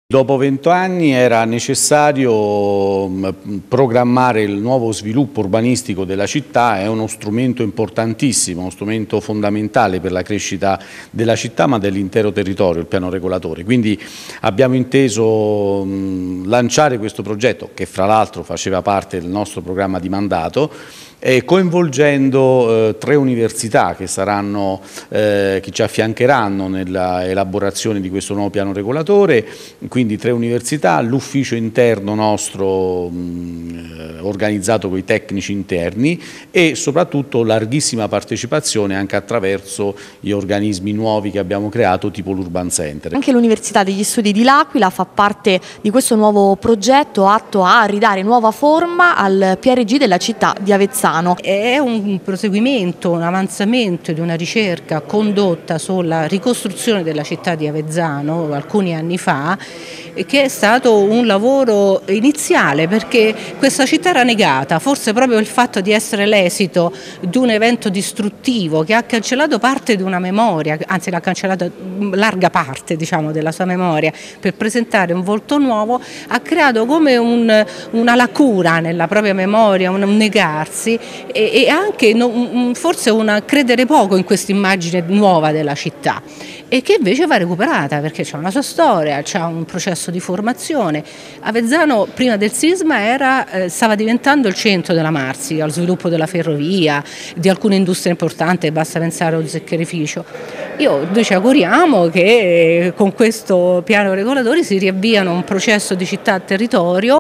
Dopo 20 anni era necessario programmare il nuovo sviluppo urbanistico della città. È uno strumento importantissimo, uno strumento fondamentale per la crescita della città ma dell'intero territorio, il piano regolatore. Quindi abbiamo inteso lanciare questo progetto, che fra l'altro faceva parte del nostro programma di mandato, coinvolgendo 3 università che ci affiancheranno nella elaborazione di questo nuovo piano regolatore, quindi 3 università, l'ufficio interno nostro organizzato con i tecnici interni e soprattutto larghissima partecipazione anche attraverso gli organismi nuovi che abbiamo creato tipo l'Urban Center. Anche l'Università degli Studi di L'Aquila fa parte di questo nuovo progetto atto a ridare nuova forma al PRG della città di Avezzano. È un proseguimento, un avanzamento di una ricerca condotta sulla ricostruzione della città di Avezzano alcuni anni fa, che è stato un lavoro iniziale perché questa città era negata, forse proprio il fatto di essere l'esito di un evento distruttivo che ha cancellato parte di una memoria, anzi l'ha cancellata larga parte, diciamo, della sua memoria per presentare un volto nuovo, ha creato come una lacuna nella propria memoria, un negarsi e anche forse un credere poco in questa immagine nuova della città, e che invece va recuperata perché c'è una sua storia, c'è un processo di formazione. Avezzano prima del sisma stava diventando il centro della Marsica, lo sviluppo della ferrovia, di alcune industrie importanti, basta pensare allo zuccherificio. Noi ci auguriamo che con questo piano regolatore si riavviano un processo di città a territorio